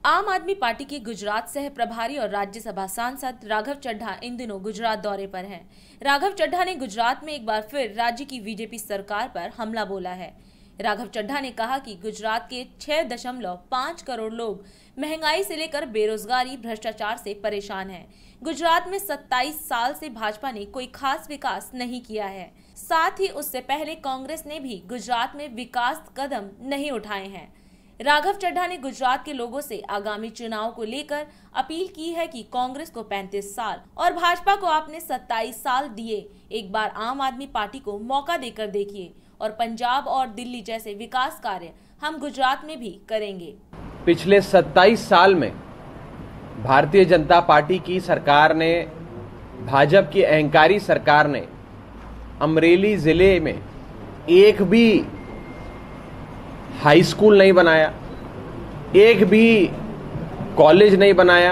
आम आदमी पार्टी के गुजरात सह प्रभारी और राज्यसभा सांसद राघव चड्ढा इन दिनों गुजरात दौरे पर हैं। राघव चड्ढा ने गुजरात में एक बार फिर राज्य की बीजेपी सरकार पर हमला बोला है। राघव चड्ढा ने कहा कि गुजरात के 6.5 करोड़ लोग महंगाई से लेकर बेरोजगारी, भ्रष्टाचार से परेशान हैं। गुजरात में 27 साल से भाजपा ने कोई खास विकास नहीं किया है। साथ ही उससे पहले कांग्रेस ने भी गुजरात में विकास कदम नहीं उठाए हैं। राघव चड्ढा ने गुजरात के लोगों से आगामी चुनाव को लेकर अपील की है कि कांग्रेस को 35 साल और भाजपा को आपने 27 साल दिए, एक बार आम आदमी पार्टी को मौका देकर देखिए और पंजाब और दिल्ली जैसे विकास कार्य हम गुजरात में भी करेंगे। पिछले 27 साल में भारतीय जनता पार्टी की सरकार ने, भाजपा की अहंकारी सरकार ने अमरेली जिले में एक भी हाई स्कूल नहीं बनाया, एक भी कॉलेज नहीं बनाया,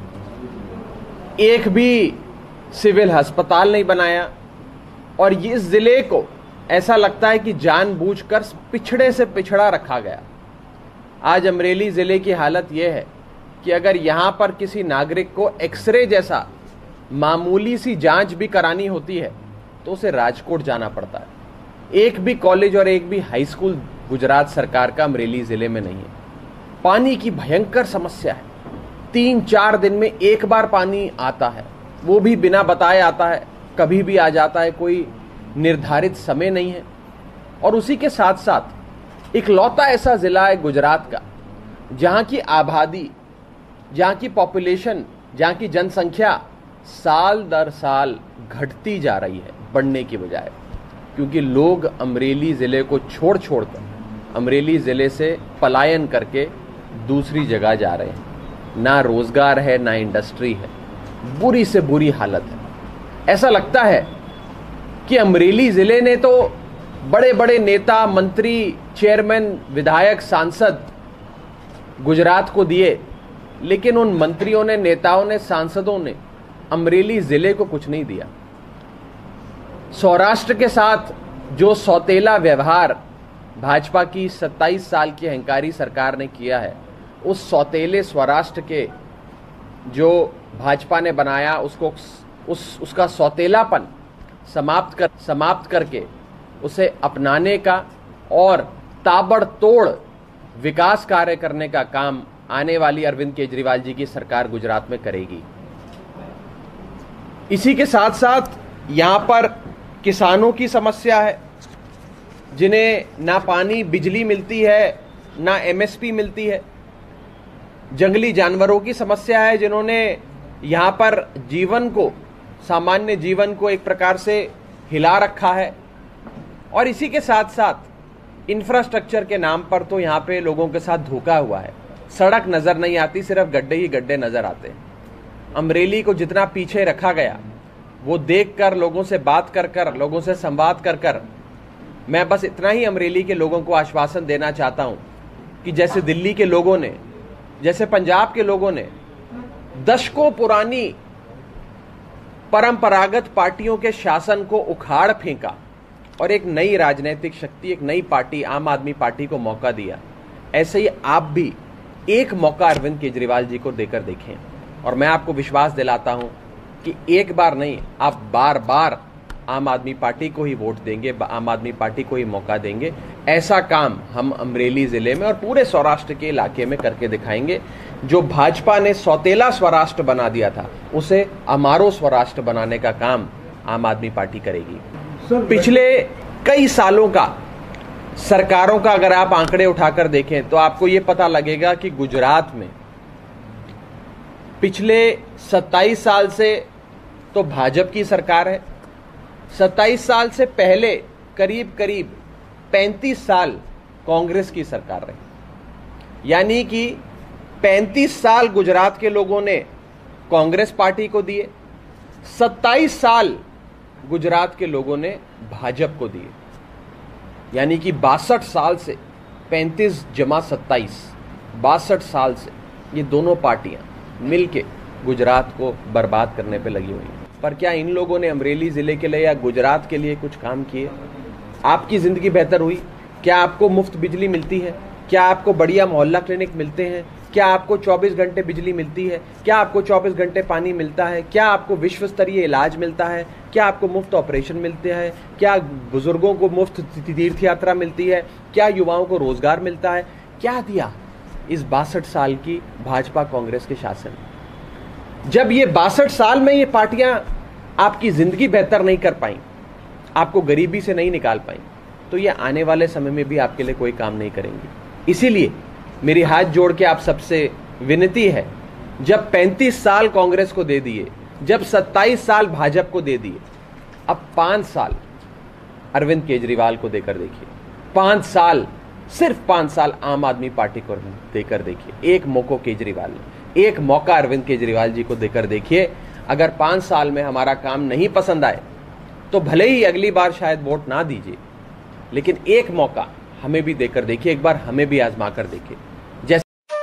एक भी सिविल अस्पताल नहीं बनाया और इस जिले को ऐसा लगता है कि जानबूझकर पिछड़े से पिछड़ा रखा गया। आज अमरेली जिले की हालत यह है कि अगर यहां पर किसी नागरिक को एक्सरे जैसा मामूली सी जांच भी करानी होती है तो उसे राजकोट जाना पड़ता है। एक भी कॉलेज और एक भी हाई स्कूल गुजरात सरकार का अमरेली जिले में नहीं है। पानी की भयंकर समस्या है। 3-4 दिन में एक बार पानी आता है, वो भी बिना बताए आता है, कभी भी आ जाता है, कोई निर्धारित समय नहीं है। और उसी के साथ साथ इकलौता ऐसा जिला है गुजरात का जहां की आबादी, जहां की पॉपुलेशन, जहां की जनसंख्या साल दर साल घटती जा रही है, बढ़ने की बजाय, क्योंकि लोग अमरेली जिले को छोड़कर अमरेली जिले से पलायन करके दूसरी जगह जा रहे हैं। ना रोजगार है, ना इंडस्ट्री है, बुरी से बुरी हालत है। ऐसा लगता है कि अमरेली जिले ने तो बड़े बड़े नेता, मंत्री, चेयरमैन, विधायक, सांसद गुजरात को दिए, लेकिन उन मंत्रियों ने, नेताओं ने, सांसदों ने अमरेली जिले को कुछ नहीं दिया। सौराष्ट्र के साथ जो सौतेला व्यवहार भाजपा की 27 साल की अहंकारी सरकार ने किया है, उस सौतेले सौराष्ट्र के जो भाजपा ने बनाया उसका सौतेलापन समाप्त करके उसे अपनाने का और ताबड़तोड़ विकास कार्य करने का काम आने वाली अरविंद केजरीवाल जी की सरकार गुजरात में करेगी। इसी के साथ साथ यहां पर किसानों की समस्या है, जिन्हें ना पानी, बिजली मिलती है, ना एमएसपी मिलती है। जंगली जानवरों की समस्या है, जिन्होंने यहां पर जीवन को, सामान्य जीवन को एक प्रकार से हिला रखा है। और इसी के साथ साथ इंफ्रास्ट्रक्चर के नाम पर तो यहां पे लोगों के साथ धोखा हुआ है। सड़क नजर नहीं आती, सिर्फ गड्ढे ही गड्ढे नजर आते हैं। अमरेली को जितना पीछे रखा गया, वो देखकर, लोगों से बात कर, लोगों से संवाद कर मैं बस इतना ही अमरेली के लोगों को आश्वासन देना चाहता हूं कि जैसे दिल्ली के लोगों ने, जैसे पंजाब के लोगों ने दशकों पुरानी परंपरागत पार्टियों के शासन को उखाड़ फेंका और एक नई राजनीतिक शक्ति, एक नई पार्टी, आम आदमी पार्टी को मौका दिया, ऐसे ही आप भी एक मौका अरविंद केजरीवाल जी को देकर देखें। और मैं आपको विश्वास दिलाता हूं कि एक बार नहीं, आप बार बार आम आदमी पार्टी को ही वोट देंगे, आम आदमी पार्टी को ही मौका देंगे। ऐसा काम हम अमरेली जिले में और पूरे सौराष्ट्र के इलाके में करके दिखाएंगे। जो भाजपा ने सौतेला स्वराष्ट्र बना दिया था, उसे अमारो स्वराष्ट्र बनाने का काम आम आदमी पार्टी करेगी। पिछले कई सालों का सरकारों का अगर आप आंकड़े उठाकर देखें तो आपको यह पता लगेगा कि गुजरात में पिछले 27 साल से तो भाजपा की सरकार है, 27 साल से पहले करीब 35 साल कांग्रेस की सरकार रही। यानी कि 35 साल गुजरात के लोगों ने कांग्रेस पार्टी को दिए, 27 साल गुजरात के लोगों ने भाजपा को दिए। यानी कि 62 साल से 35 जमा 27, 62 साल से ये दोनों पार्टियां मिलके गुजरात को बर्बाद करने पे लगी हुई हैं। पर क्या इन लोगों ने अमरेली जिले के लिए या गुजरात के लिए कुछ काम किए? आपकी जिंदगी बेहतर हुई? क्या आपको मुफ्त बिजली मिलती है? क्या आपको बढ़िया मोहल्ला क्लिनिक मिलते हैं? क्या आपको 24 घंटे बिजली मिलती है? क्या आपको 24 घंटे पानी मिलता है? क्या आपको विश्व स्तरीय इलाज मिलता है? क्या आपको मुफ्त ऑपरेशन मिलते हैं? क्या बुजुर्गों को मुफ्त तीर्थ यात्रा मिलती है? क्या युवाओं को रोजगार मिलता है? क्या दिया इस 62 साल की भाजपा कांग्रेस के शासन? जब ये 62 साल में ये पार्टियां आपकी जिंदगी बेहतर नहीं कर पाई, आपको गरीबी से नहीं निकाल पाई, तो ये आने वाले समय में भी आपके लिए कोई काम नहीं करेंगी। इसीलिए मेरी हाथ जोड़ के आप सबसे विनती है, जब 35 साल कांग्रेस को दे दिए, जब 27 साल भाजपा को दे दिए, अब 5 साल अरविंद केजरीवाल को देकर देखिए। 5 साल, सिर्फ 5 साल आम आदमी पार्टी को देकर देखिए। एक मौका अरविंद केजरीवाल जी को देकर देखिए। अगर 5 साल में हमारा काम नहीं पसंद आए तो भले ही अगली बार शायद वोट ना दीजिए, लेकिन एक मौका हमें भी देकर देखिए, एक बार हमें भी आजमा कर देखिए। जैसे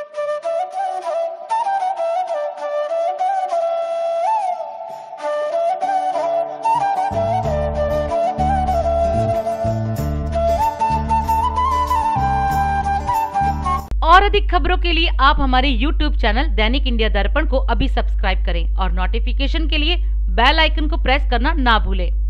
और अधिक खबरों के लिए आप हमारे YouTube चैनल दैनिक इंडिया दर्पण को अभी सब्सक्राइब करें और नोटिफिकेशन के लिए बेल आइकन को प्रेस करना ना भूलें।